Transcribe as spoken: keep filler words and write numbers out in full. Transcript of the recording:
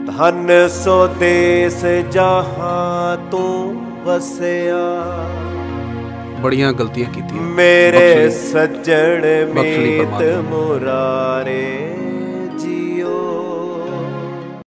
धन सो देस जहां तू वसिया। बड़ियां गलतियां कीतियां मेरे सज्जण मीत मुरारे।